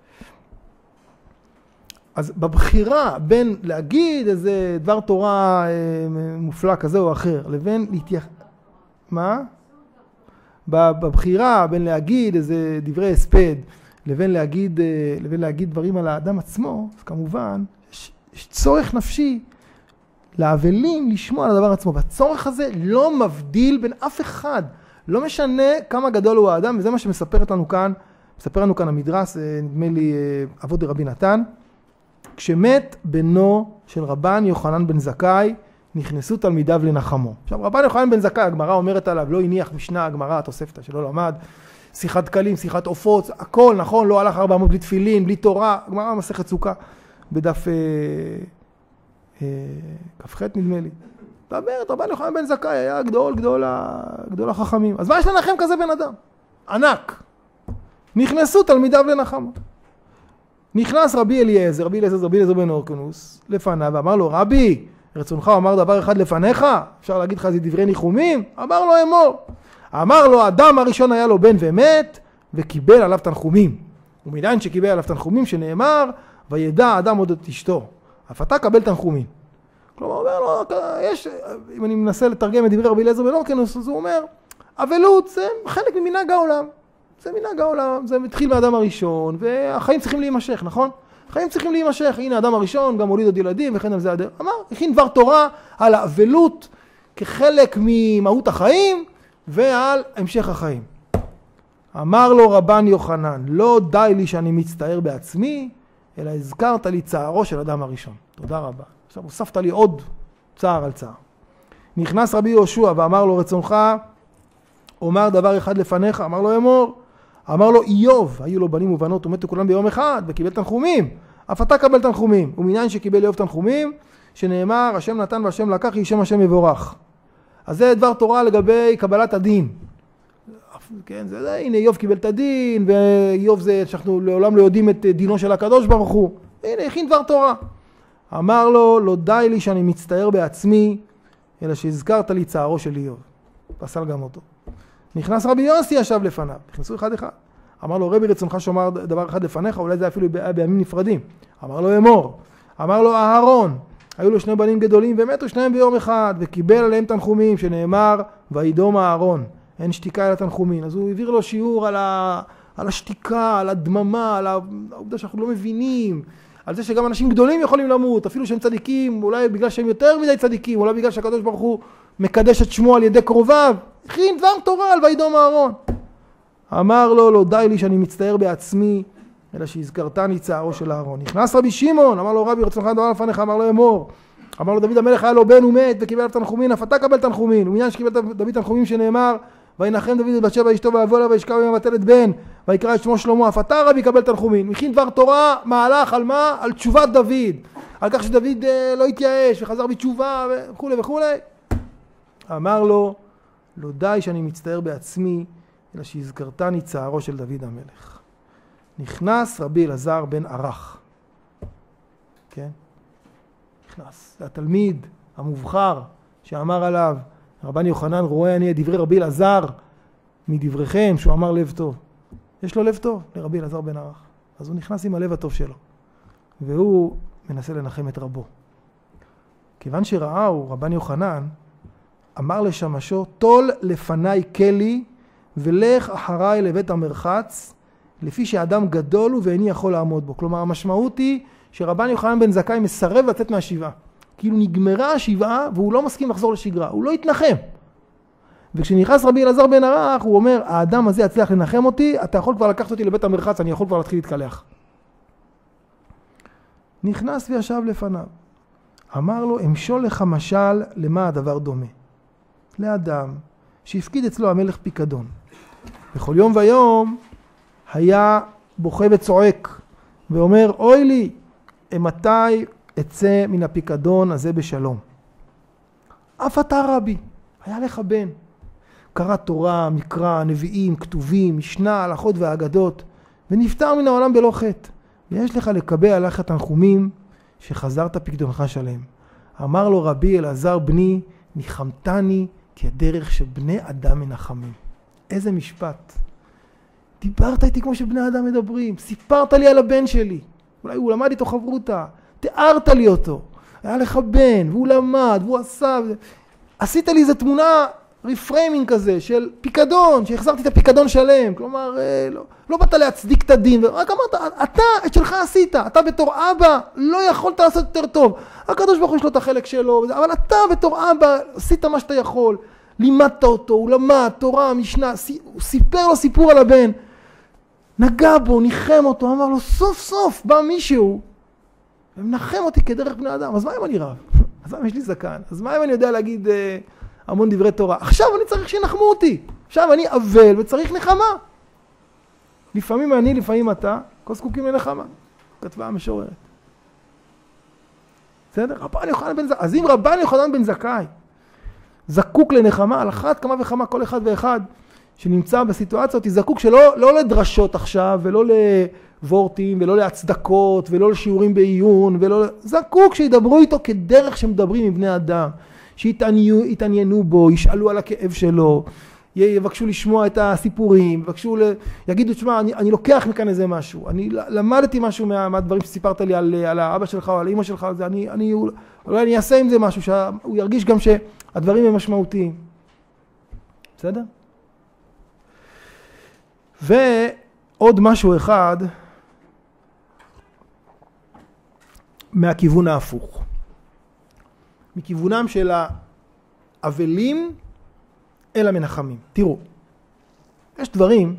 אז בבחירה בין להגיד איזה דבר תורה מופלא כזה או אחר, לבין להתייח... מה? בבחירה בין להגיד איזה דברי הספד, לבין להגיד, לבין להגיד דברים על האדם עצמו, אז כמובן, יש, יש צורך נפשי לאבלים לשמוע על הדבר עצמו, והצורך הזה לא מבדיל בין אף אחד, לא משנה כמה גדול הוא האדם, וזה מה שמספרת לנו כאן, מספר לנו כאן המדרס, נדמה לי אבות דרבי נתן, כשמת בנו של רבן יוחנן בן זכאי, נכנסו תלמידיו לנחמו. עכשיו רבן יוחנן בן זכאי, הגמרא אומרת עליו, לא הניח משנה, הגמרא, התוספתא שלא למד, שיחת קלים, שיחת עופות, הכל נכון, לא הלך ארבע מאות בלי תפילין, בלי תורה, הגמרא מסכת סוכה, בדף אה, אה, כ"ח נדמה לי. ואומרת, רבן יוחנן בן זכאי היה גדול, גדול, גדול החכמים. אז מה יש לנחם כזה בן אדם? ענק. נכנסו תלמידיו לנחמו. נכנס רבי אליעזר, רבי אליעזר, רבי אליעזר בן הורקנוס, לפניו, ואמר לו, רבי, רצונך אמר דבר אחד לפניך? אפשר להגיד לך איזה דברי ניחומים? אמר לו אמור. אמר לו, האדם הראשון היה לו בן ומת, וקיבל עליו תנחומים. ומדין שקיבל עליו תנחומים שנאמר, וידע אדם עוד את אשתו. אף אתה קבל תנחומים. כלומר, הוא אומר לו, יש, אם אני מנסה לתרגם את דברי רבי אליעזר בן הורקנוס, אז הוא אומר, אבלות זה חלק ממנהג העולם. זה מנהג העולם, זה מתחיל מהאדם הראשון, והחיים צריכים להימשך, נכון? החיים צריכים להימשך, הנה האדם הראשון, גם הוליד עוד ילדים, וכן על זה הדרך. אמר, הכין דבר תורה על האבלות כחלק ממהות החיים, ועל המשך החיים. אמר לו רבן יוחנן, לא די לי שאני מצטער בעצמי, אלא הזכרת לי צערו של אדם הראשון. תודה רבה. עכשיו הוספת לי עוד צער על צער. נכנס רבי יהושע ואמר לו, רצונך, אומר דבר אחד לפניך, אמר לו אמור. אמר לו איוב, היו לו בנים ובנות ומתו כולם ביום אחד, וקיבל תנחומים. אף אתה קבל תנחומים. ומעניין שקיבל איוב תנחומים, שנאמר, השם נתן והשם לקח, יהי שם השם יבורך. אז זה דבר תורה לגבי קבלת הדין. כן, זה, זה, הנה איוב קיבל את הדין, ואיוב זה שאנחנו לעולם לא יודעים את דינו של הקדוש ברוך הוא. הנה, הכין דבר תורה. אמר לו, לא די לי שאני מצטער בעצמי, אלא שהזכרת לי צערו של איוב. פסל גם אותו. נכנס רבי יוסי ישב לפניו, נכנסו אחד אחד. אמר לו, רבי רצונך שאומר דבר אחד לפניך, אולי זה אפילו בימים נפרדים. אמר לו אמור. אמר לו אהרון, היו לו שני בנים גדולים ומתו שניהם ביום אחד, וקיבל עליהם תנחומים, שנאמר וידום אהרון, אין שתיקה אלא תנחומים. אז הוא העביר לו שיעור על, ה... על השתיקה, על הדממה, על העובדה שאנחנו לא מבינים, על זה שגם אנשים גדולים יכולים למות, אפילו שהם צדיקים, אולי בגלל שהם יותר מדי צדיקים, אולי בגלל שהקדוש ברוך הוא מקדש את שמו על ידי קרוביו, הכין דבר תורה על וידום אהרון. אמר לו, לא די לי שאני מצטער בעצמי, אלא שהזכרתני צערו של אהרון. נכנס רבי שמעון, אמר לו רבי רצונך דבר לפניך, אמר לו אמור. אמר לו דוד המלך היה לו בן ומת וקיבל עליו תנחומין, אף אתה קבל תנחומין. ומעניין שקיבל דוד תנחומין שנאמר, וינחם דוד את בת שבע אשתו ויבוא לה וישכב עמה ותלד בן, ויקרא את שמו שלמה, אף אתה רבי קבל תנחומין. מכין דבר תורה, מהלך על מה? על תשובת דוד. על כך שדוד אה, לא התייאש וחזר בתשובה וכו' וכו'. אמר לו, לא די שאני מצטער בעצמי, אלא שהזכרתני צערו של דוד המלך. נכנס רבי אלעזר בן ערך. כן? נכנס. זה התלמיד המובחר שאמר עליו, רבן יוחנן רואה אני את דברי רבי אלעזר מדבריכם, שהוא אמר לב טוב. יש לו לב טוב לרבי אלעזר בן ערך. אז הוא נכנס עם הלב הטוב שלו. והוא מנסה לנחם את רבו. כיוון שראהו רבן יוחנן, אמר לשמשו, תול לפניי כלי ולך אחריי לבית המרחץ, לפי שאדם גדול הוא ואיני יכול לעמוד בו. כלומר, המשמעות היא שרבן יוחנן בן זכאי מסרב לצאת מהשבעה. כאילו נגמרה השבעה והוא לא מסכים לחזור לשגרה. הוא לא יתנחם. וכשנכנס רבי אלעזר בן ערך, הוא אומר, האדם הזה יצליח לנחם אותי, אתה יכול כבר לקחת אותי לבית המרחץ, אני יכול כבר להתחיל להתקלח. נכנס וישב לפניו. אמר לו, אמשול לך משל למה הדבר דומה. לאדם שהפקיד אצלו המלך פיקדון. בכל יום ויום היה בוכה וצועק ואומר, אוי לי, מתי אצא מן הפיקדון הזה בשלום. אף אתה רבי, היה לך בן. קרא תורה, מקרא, נביאים, כתובים, משנה, הלכות ואגדות, ונפטר מן העולם בלא חטא. ויש לך לקבל עליך תנחומים שחזרת פיקדונך שלם. אמר לו רבי אלעזר בני, ניחמתני כדרך שבני אדם מנחמים. איזה משפט. דיברת איתי כמו שבני אדם מדברים, סיפרת לי על הבן שלי. אולי הוא למד איתו חברותה, תיארת לי אותו. היה לך בן, והוא למד, והוא עשה. עשית לי איזו תמונה, ריפריימינג כזה, של פיקדון, שהחזרתי את הפיקדון שלם. כלומר, לא, לא באת להצדיק את הדין, רק אמרת, אתה את שלך עשית, אתה בתור אבא לא יכולת לעשות יותר טוב. הקדוש ברוך הוא יש לו את החלק שלו, אבל אתה בתור אבא עשית מה שאתה יכול. לימדת אותו, הוא למד, תורה, משנה, הוא סיפר לו סיפור על הבן. נגע בו, ניחם אותו, אמר לו, סוף סוף בא מישהו, ומנחם אותי כדרך בני אדם. אז מה אם אני רב? אז מה אם יש לי זקן? אז מה אם אני יודע להגיד אה, המון דברי תורה? עכשיו אני צריך שינחמו אותי. עכשיו אני אבל וצריך נחמה. לפעמים אני, לפעמים אתה, כל זקוקים לנחמה. כתבה המשוררת. בסדר? רבן יוחנן בן זכאי. אז אם רבן יוחנן בן זכאי זקוק לנחמה, על אחת כמה וכמה כל אחד ואחד שנמצא בסיטואציות, היא זקוק שלא לא לדרשות עכשיו, ולא לוורטים, ולא להצדקות, ולא לשיעורים בעיון, ולא... זקוק שידברו איתו כדרך שמדברים עם בני אדם, שיתעניינו בו, ישאלו על הכאב שלו, יבקשו לשמוע את הסיפורים, יבקשו ל... יגידו, תשמע, אני, אני לוקח מכאן איזה משהו, אני למדתי משהו מה, מהדברים שסיפרת לי על, על האבא שלך או על אמא שלך, זה, אני, אני, אולי אני אעשה עם זה משהו, שהוא ירגיש גם שהדברים הם משמעותיים. בסדר? ועוד משהו אחד מהכיוון ההפוך. מכיוונם של האבלים אל המנחמים. תראו, יש דברים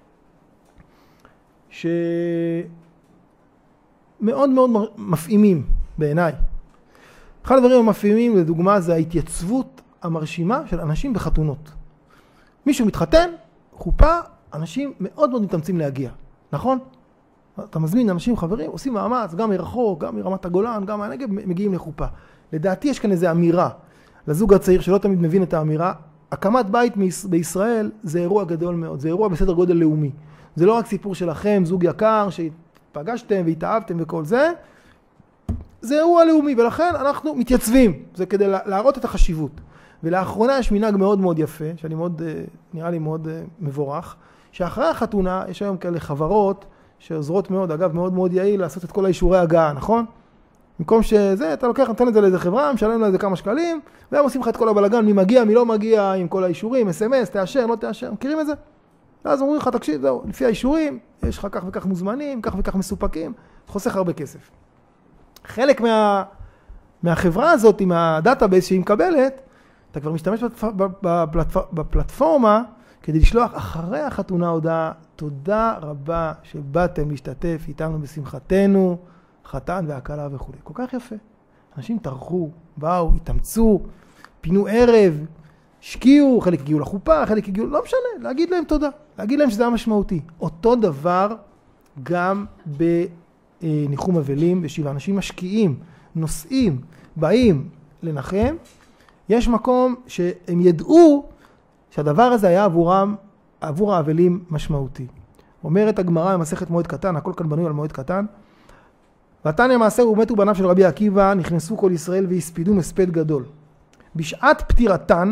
שמאוד מאוד מפעימים בעיניי. אחד הדברים המפעימים לדוגמה זה ההתייצבות המרשימה של אנשים בחתונות. מישהו מתחתן, חופה, אנשים מאוד מאוד מתאמצים להגיע, נכון? אתה מזמין אנשים חברים, עושים מאמץ, גם מרחוק, גם מרמת הגולן, גם מהנגב, מגיעים לחופה. לדעתי יש כאן איזו אמירה, לזוג הצעיר שלא תמיד מבין את האמירה, הקמת בית בישראל זה אירוע גדול מאוד, זה אירוע בסדר גודל לאומי. זה לא רק סיפור שלכם, זוג יקר, שהתפגשתם והתאהבתם וכל זה, זה אירוע לאומי, ולכן אנחנו מתייצבים, זה כדי להראות את החשיבות. ולאחרונה יש מנהג מאוד מאוד יפה, שאני מאוד, נראה לי מאוד מבורך, שאחרי החתונה יש היום כאלה חברות שעוזרות מאוד, אגב מאוד מאוד יעיל לעשות את כל האישורי הגעה, נכון? במקום שזה, אתה לוקח, נותן את זה לאיזה חברה, משלם לה איזה כמה שקלים, והם עושים לך את כל הבלגן, מי מגיע, מי לא מגיע, עם כל האישורים, אס אם אס, תאשר, לא תאשר, מכירים את זה? ואז אומרים לך, תקשיב, זהו, לפי האישורים, יש לך כך וכך מוזמנים, כך וכך מסופקים, חוסך הרבה כסף. חלק מה, מהחברה הזאת, עם הדאטאבייס שהיא מקבלת, אתה כבר משתמש בפלטפורמה, כדי לשלוח אחרי החתונה הודעה, תודה רבה שבאתם להשתתף איתנו בשמחתנו, חתן והקלה וכו'. כל כך יפה. אנשים טרחו, באו, התאמצו, פינו ערב, השקיעו, חלק הגיעו לחופה, חלק הגיעו, לא משנה, להגיד להם תודה, להגיד להם שזה היה משמעותי. אותו דבר גם בניחום אבלים, בשבעה אנשים משקיעים, נוסעים, באים לנחם, יש מקום שהם ידעו שהדבר הזה היה עבורם, עבור האבלים משמעותי. אומרת הגמרא במסכת מועד קטן, הכל כאן בנוי על מועד קטן, ועתניא מעשר ומתו בניו של רבי עקיבא, נכנסו כל ישראל והספידו מספד גדול. בשעת פטירתן,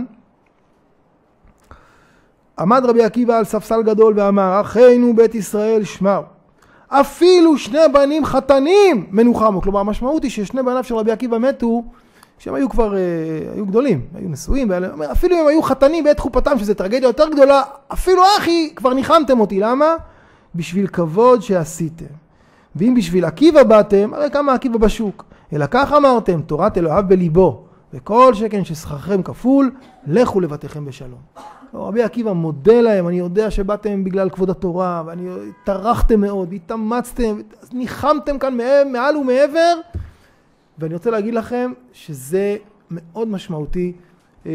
עמד רבי עקיבא על ספסל גדול ואמר, אחינו בית ישראל שמעו, אפילו שני בנים חתנים מנוחמו. כלומר, המשמעות היא ששני בניו של רבי עקיבא מתו, שהם היו כבר, אה, היו גדולים, היו נשואים, ואלה, אפילו אם היו חתנים בעת חופתם, שזה טרגדיה יותר גדולה, אפילו אחי, כבר ניחמתם אותי. למה? בשביל כבוד שעשיתם. ואם בשביל עקיבא באתם, הרי כמה עקיבא בשוק. אלא כך אמרתם, תורת אלוהיו בליבו, וכל שכן ששכרכם כפול, לכו לבתיכם בשלום. רבי עקיבא מודה להם, אני יודע שבאתם בגלל כבוד התורה, ואני טרחתם מאוד, התאמצתם, ניחמתם כאן מעל ומעבר, ואני רוצה להגיד לכם שזה מאוד משמעותי אה,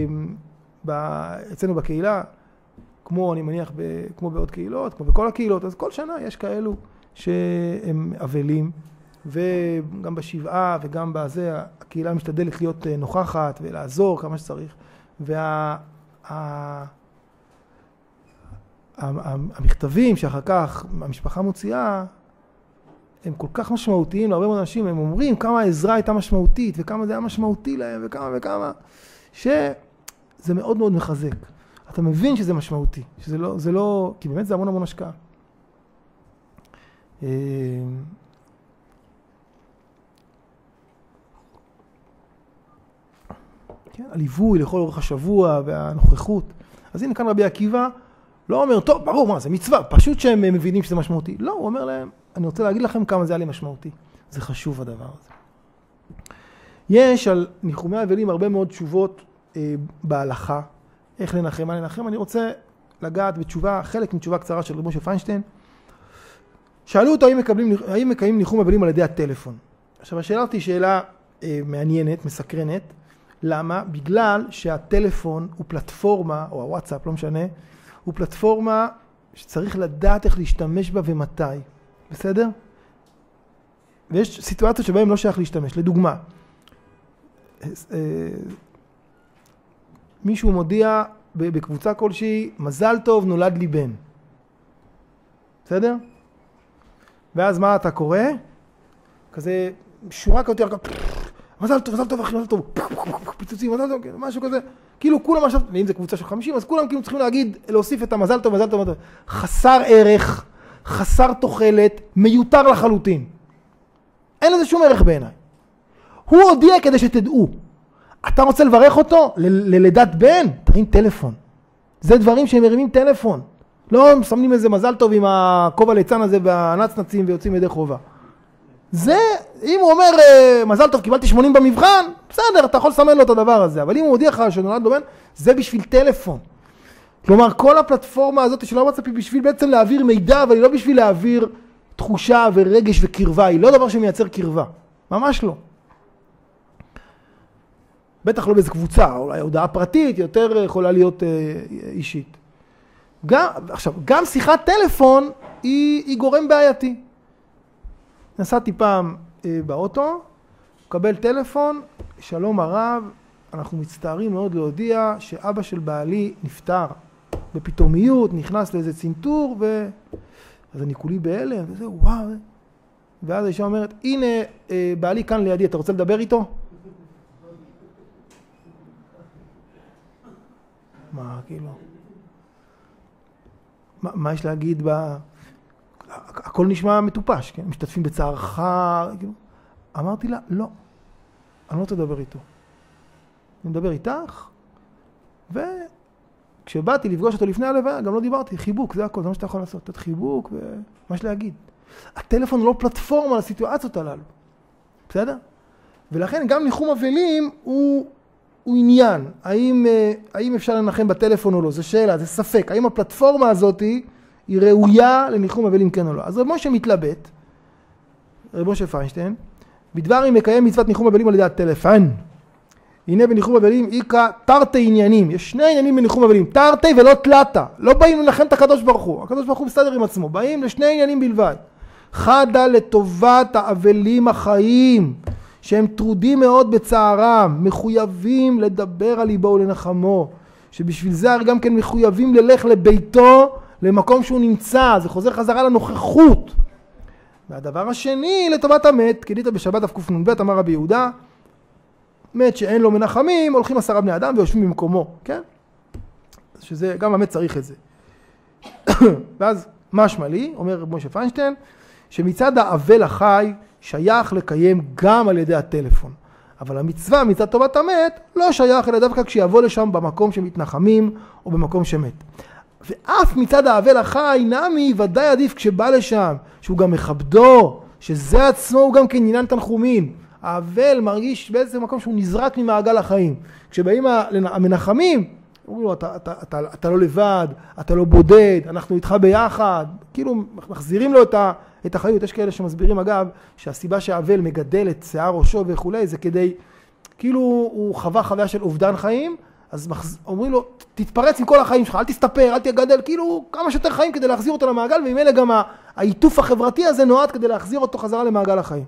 אצלנו בקהילה, כמו אני מניח, ב, כמו בעוד קהילות, כמו בכל הקהילות, אז כל שנה יש כאלו שהם אבלים, וגם בשבעה וגם בזה, הקהילה משתדלת להיות נוכחת ולעזור כמה שצריך, וה... המכתבים שאחר כך המשפחה מוציאה, הם כל כך משמעותיים להרבה מאוד אנשים, הם אומרים כמה העזרה הייתה משמעותית, וכמה זה היה משמעותי להם, וכמה וכמה, שזה מאוד מאוד מחזק. אתה מבין שזה משמעותי, שזה לא, זה לא, כי באמת זה המון המון השקעה. כן, הליווי לכל אורך השבוע והנוכחות. אז הנה כאן רבי עקיבא לא אומר, טוב, ברור, מה, זה מצווה, פשוט שהם מבינים שזה משמעותי. לא, הוא אומר להם, אני רוצה להגיד לכם כמה זה היה לי משמעותי. זה חשוב הדבר הזה. יש על ניחומי האבלים הרבה מאוד תשובות אה, בהלכה, איך לנחם, מה לנחם. אני רוצה לגעת בתשובה, חלק מתשובה קצרה של רבי משה פיינשטיין. שאלו אותו האם מקבלים, האם מקיימים ניחום אבלים על ידי הטלפון. עכשיו, השאלה אותי שאלה אה, מעניינת, מסקרנת. למה? בגלל שהטלפון הוא פלטפורמה, או הוואטסאפ, לא משנה, הוא פלטפורמה שצריך לדעת איך להשתמש בה ומתי. בסדר? ויש סיטואציות שבהן לא שייך להשתמש. לדוגמה, מישהו מודיע בקבוצה כלשהי, מזל טוב, נולד לי בן. בסדר? ואז מה אתה קורא? כזה שורה כזאת, מזל טוב, מזל טוב, אחי, מזל טוב, פיצוצים, מזל טוב, משהו כזה. כאילו כולם עכשיו, ואם זה קבוצה של חמישים, אז כולם כאילו צריכים להגיד, להוסיף את המזל טוב, מזל טוב, מזל טוב. חסר ערך, חסר תוחלת, מיותר לחלוטין. אין לזה שום ערך בעיניי. הוא הודיע כדי שתדעו. אתה רוצה לברך אותו? ללידת בן? תרים טלפון. זה דברים שהם מרימים טלפון. לא מסמנים איזה מזל טוב עם הכובע ליצן הזה והנצנצים ויוצאים ידי חובה. זה, אם הוא אומר, מזל טוב, קיבלתי שמונים במבחן, בסדר, אתה יכול לסמן לו את הדבר הזה. אבל אם הוא הודיע לך שנולד לו בן, זה בשביל טלפון. כלומר, כל הפלטפורמה הזאת של הוואטסאפ היא בשביל בעצם להעביר מידע, אבל היא לא בשביל להעביר תחושה ורגש וקרבה. היא לא דבר שמייצר קרבה. ממש לא. בטח לא באיזו קבוצה, אולי הודעה פרטית, יותר יכולה להיות אה, אישית. גם, עכשיו, גם שיחת טלפון היא, היא גורם בעייתי. נסעתי פעם אה, באוטו, מקבל טלפון, שלום הרב, אנחנו מצטערים מאוד להודיע שאבא של בעלי נפטר. בפתאומיות, נכנס לאיזה צנתור, ו... אז אני כולי בהלם, וזה וואו. ואז האישה אומרת, הנה אה, בעלי כאן לידי, אתה רוצה לדבר איתו? מה, כאילו? מה, מה יש להגיד ב... הכל נשמע מטופש, כן? משתתפים בצערך, כאילו. אמרתי לה, לא, אני לא רוצה לדבר איתו. אני מדבר איתך, וכשבאתי לפגוש אותו לפני הלוויה, גם לא דיברתי, חיבוק, זה הכל, זה מה שאתה יכול לעשות, תת חיבוק ומה שלהגיד. הטלפון לא פלטפורמה לסיטואציות הללו, בסדר? ולכן גם ניחום אבלים הוא, הוא עניין, האם, האם אפשר לנחם בטלפון או לא, זה שאלה, זה ספק, האם הפלטפורמה הזאת היא, היא ראויה לניחום אבלים כן או לא. אז רב משה מתלבט, רב משה פיינשטיין, בדבר אם מקיים מצוות ניחום אבלים על ידי הטלפון. הנה בניחום אבלים איקרא תרתי עניינים, יש שני עניינים בניחום אבלים, תרתי ולא תלתה, לא באים לנחם את הקדוש ברוך הוא, הקדוש ברוך הוא בסדר עם עצמו, באים לשני עניינים בלבד. חדה לטובת האבלים החיים, שהם טרודים מאוד בצערם, מחויבים לדבר על ליבו ולנחמו, שבשביל זה גם כן מחויבים ללך לביתו, למקום שהוא נמצא, זה חוזר חזרה לנוכחות. והדבר השני, לטובת המת, כדית בשבת דף קנ"ב, אמר רבי יהודה, מת שאין לו מנחמים, הולכים עשרה בני אדם ויושבים במקומו, כן? שזה, גם המת צריך את זה. ואז משמע לי, אומר רב משה פיינשטיין, שמצד האבל החי שייך לקיים גם על ידי הטלפון. אבל המצווה מצד טובת המת לא שייך אלא דווקא כשיבוא לשם במקום שמתנחמים או במקום שמת. ואף מצד האבל החי נמי ודאי עדיף כשבא לשם, שהוא גם מכבדו, שזה עצמו הוא גם כן עניין תנחומין. האבל מרגיש באיזה מקום שהוא נזרק ממעגל החיים. כשבאים המנחמים, אומרים לו, אתה, אתה, אתה, אתה לא לבד, אתה לא בודד, אנחנו איתך ביחד. כאילו מחזירים לו את, ה, את החיות. יש כאלה שמסבירים אגב, שהסיבה שהאבל מגדל את שיער ראשו וכולי, זה כדי, כאילו הוא חווה חוויה של אובדן חיים, אז מחז... אומרים לו, תתפרץ עם כל החיים שלך, אל תסתפר, אל תגדל, כאילו כמה שיותר חיים כדי להחזיר אותו למעגל, וממילא גם העיטוף החברתי הזה נועד כדי להחזיר אותו חזרה למעגל החיים.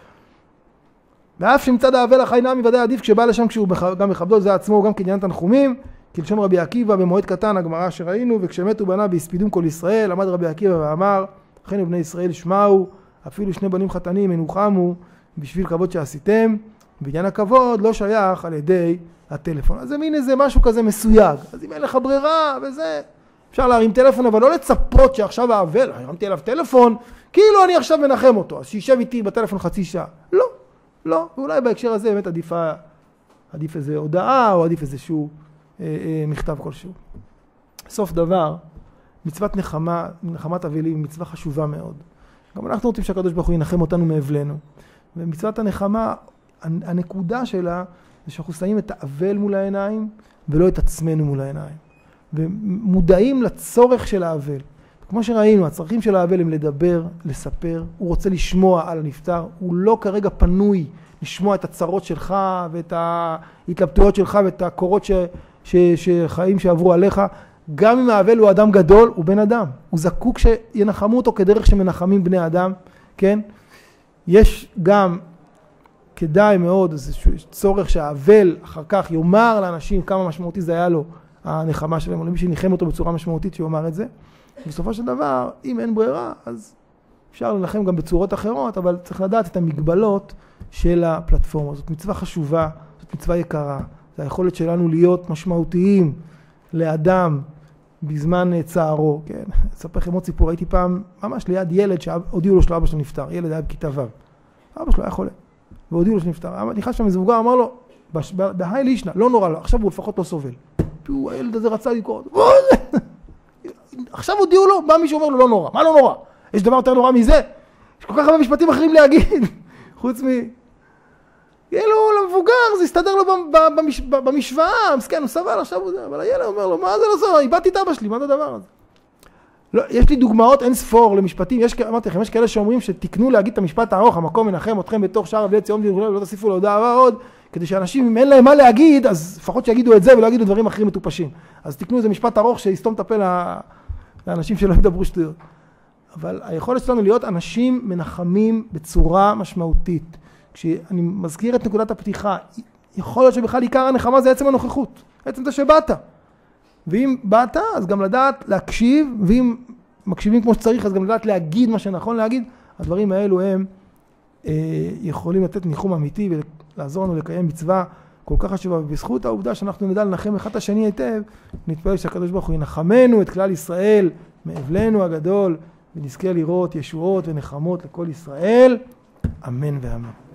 ואף שמצד האבל החי נמי ודאי עדיף כשבא לשם כשהוא גם מכבדו זה עצמו, הוא גם כעניין תנחומים, כלשון רבי עקיבא במועד קטן הגמרא שראינו, וכשמתו בנה בהספידום כל ישראל, עמד רבי עקיבא ואמר, אחינו בני ישראל שמעו, אפילו שני בנים חתנים ינוחמו בשביל כבוד שעשיתם, בעניין הכבוד לא שייך על ידי הטלפון. אז זה מין איזה משהו כזה מסויג. אז אם אין לך ברירה וזה, אפשר להרים טלפון, אבל לא לצפות שעכשיו האבל, הרמתי אליו טלפון, כאילו אני עכשיו מנחם אותו, אז שישב איתי בטלפון חצי שעה. לא, לא. ואולי בהקשר הזה באמת עדיף, עדיף איזה הודעה או עדיף איזשהו אה, אה, מכתב כלשהו. סוף דבר, מצוות נחמה, נחמת אבלים, מצווה חשובה מאוד. גם אנחנו רוצים שהקדוש ברוך הוא ינחם אותנו מאבלנו. ומצוות הנחמה, הנקודה שלה, זה שאנחנו שמים את האבל מול העיניים, ולא את עצמנו מול העיניים. ומודעים לצורך של האבל. כמו שראינו, הצרכים של האבל הם לדבר, לספר, הוא רוצה לשמוע על הנפטר, הוא לא כרגע פנוי לשמוע את הצרות שלך, ואת ההתלבטויות שלך, ואת הקורות ש, ש, שחיים שעברו עליך. גם אם האבל הוא אדם גדול, הוא בן אדם. הוא זקוק שינחמו אותו כדרך שמנחמים בני אדם, כן? יש גם כדאי מאוד, זה צורך שהאבל אחר כך יאמר לאנשים כמה משמעותי זה היה לו, הנחמה שלהם, או למי שניחם אותו בצורה משמעותית שיאמר את זה. בסופו של דבר, אם אין ברירה, אז אפשר לנחם גם בצורות אחרות, אבל צריך לדעת את המגבלות של הפלטפורמה. זאת מצווה חשובה, זאת מצווה יקרה. זה היכולת שלנו להיות משמעותיים לאדם בזמן צערו. כן? אספר לכם עוד סיפור, הייתי פעם ממש ליד ילד שהודיעו לו שלאבא שלו נפטר. ילד היה בכיתה ו'. אבא שלו היה חולה. והודיעו לו שנפטר. נכנס שם איזה מבוגר, אמר לו, בהי לישנה, לא נורא לו, עכשיו הוא לפחות לא סובל. הילד הזה רצה לקרוא, עכשיו הודיעו לו, בא מישהו אומר לו, לא נורא. מה לא נורא? יש דבר יותר נורא מזה? יש כל כך הרבה משפטים אחרים להגיד. חוץ מ... יהיה לו למבוגר, זה יסתדר לו במשוואה, מסכן, הוא סבל, עכשיו הוא זה. אבל הילד אומר לו, מה זה לא סבל? איבדתי את אבא שלי, מה זה הדבר הזה? לא, יש לי דוגמאות אין ספור למשפטים, יש, אמרתי לכם, יש כאלה שאומרים שתקנו להגיד את המשפט הארוך, המקום מנחם אתכם בתוך שער אבלי ציון ולא תוסיפו להודעה עוד, כדי שאנשים, אם אין להם מה להגיד, אז לפחות שיגידו את זה ולא יגידו דברים אחרים מטופשים. אז תקנו איזה משפט ארוך שיסתום את הפה לאנשים שלא ידברו שטויות. אבל היכולת שלנו להיות אנשים מנחמים בצורה משמעותית. כשאני מזכיר את נקודת הפתיחה, יכול להיות שבכלל עיקר הנחמה זה עצם הנוכחות, עצם זה שבאת. ואם באת, אז גם לדעת להקשיב, ואם מקשיבים כמו שצריך, אז גם לדעת להגיד מה שנכון להגיד. הדברים האלו הם אה, יכולים לתת ניחום אמיתי ולעזור לנו לקיים מצווה כל כך חשובה. ובזכות העובדה שאנחנו נדע לנחם אחד השני היטב, נתפלל שהקדוש ברוך הוא ינחמנו את כלל ישראל מאבלנו הגדול, ונזכה לראות ישועות ונחמות לכל ישראל. אמן ואמן.